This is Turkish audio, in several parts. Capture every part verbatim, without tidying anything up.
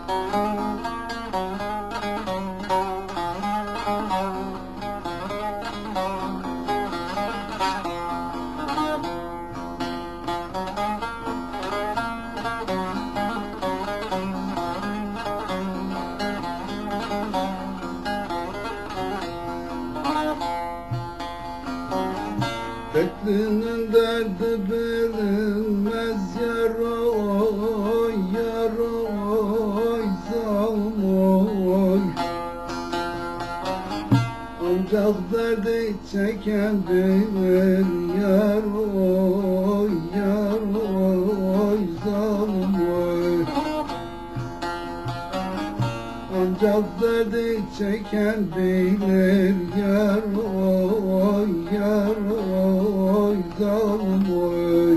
Dertlinin derdi bilinmez yar oy, yar oy, zalim oy. Ancak derdi çeken bilir yar oy, yar oy, zalim oy. Ancak derdi çeken bilir yar oy, yar oy, zalim oy.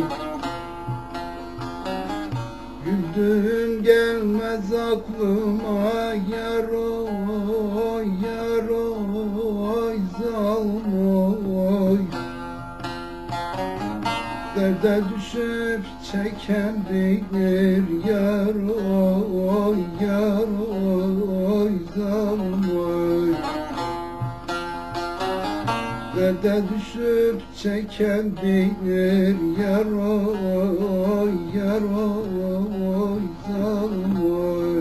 Güldüğün gelmez aklıma yar oy, yar oy, zalim oy. Derde düşüp çeken bilir yar oy, yar oy, zalim oy. Derde düşüp çeken bilir yar oy, yar oy, zalim oy.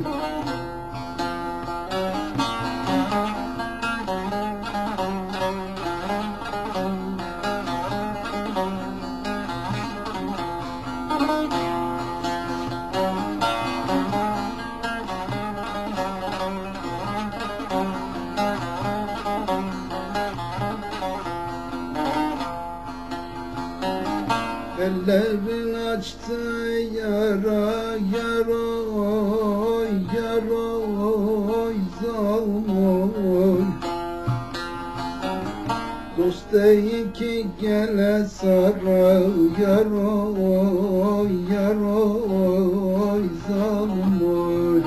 Ellerin açtı yara, yar oy, yar oy, zalim oy. Dost değil ki gele sara yar oy, yar oy, zalim oy.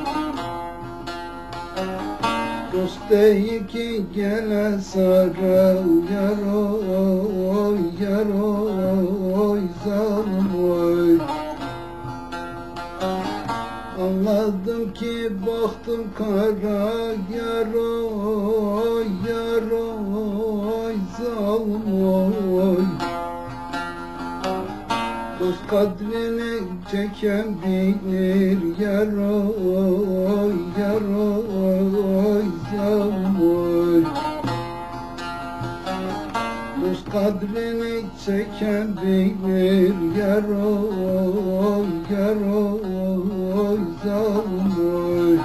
Dost değil ki gele sara yar oy, yar oy, zalim oy. Anladım ki baktım kara yar oy, yar oy, zalim oy. Dost kadrini çeken bilir yar oy, yar oy, zalim oy. Dost kadrini çeken bilir yar oy, yar oy, zalim oy.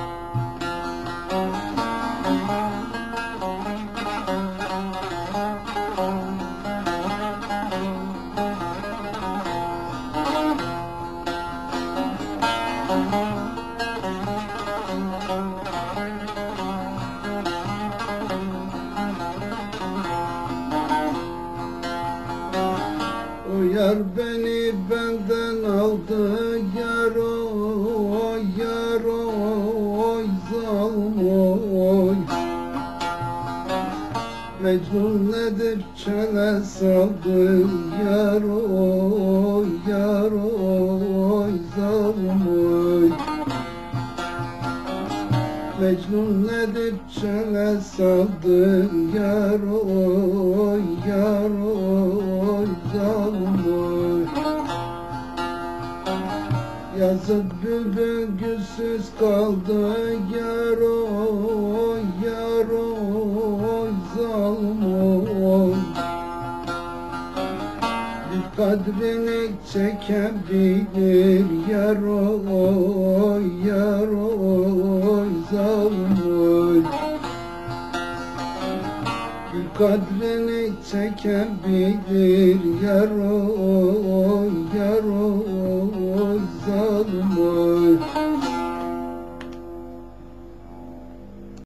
O yar beni benden aldı yar oy, yar oy, zalim oy. Mecnun edip çöle saldı yar oy, yar oy, zalim oy. Mecnun edip çöle saldı yar oy, yar oy, zalim oy. Yazıp bülbül gülsüz kaldı yar oy, yar oy, zalim oy. Bir kadrini çeken bilir yar oy, yar oy, zalim oy. Bir kadrini çeken bilir yar oy.